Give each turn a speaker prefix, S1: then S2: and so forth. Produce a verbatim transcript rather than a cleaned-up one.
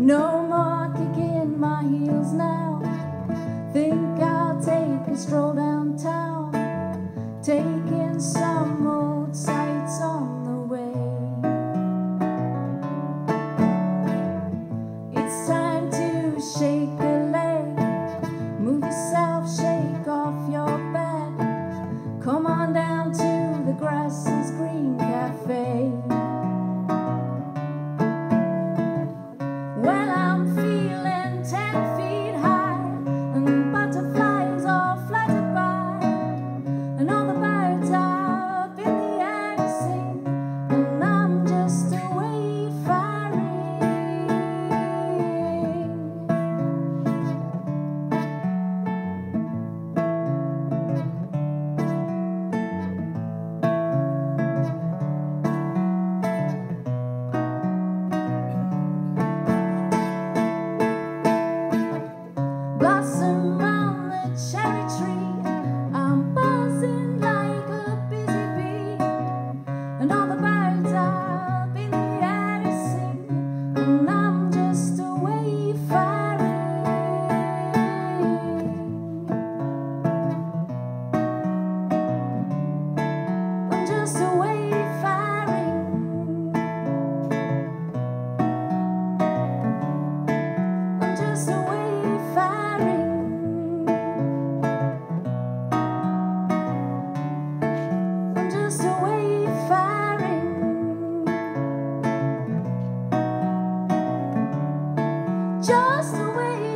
S1: No more kicking my heels now. Think I'll take a stroll downtown, taking some old sights on the way. It's time to shake a leg, move yourself, shake off your bed. Come on down to the grass is green cafe. Well, I'm feeling ten feet high, and butterflies all flutter by, and all the birds are up in the air to sing, and I'm just away firing. Blossom on the cherry tree, I'm buzzing like a busy bee, and all the birds are up in the air to sing, and I'm just away firing. I'm just away firing. I'm just away firing. I'm just away firing. Just away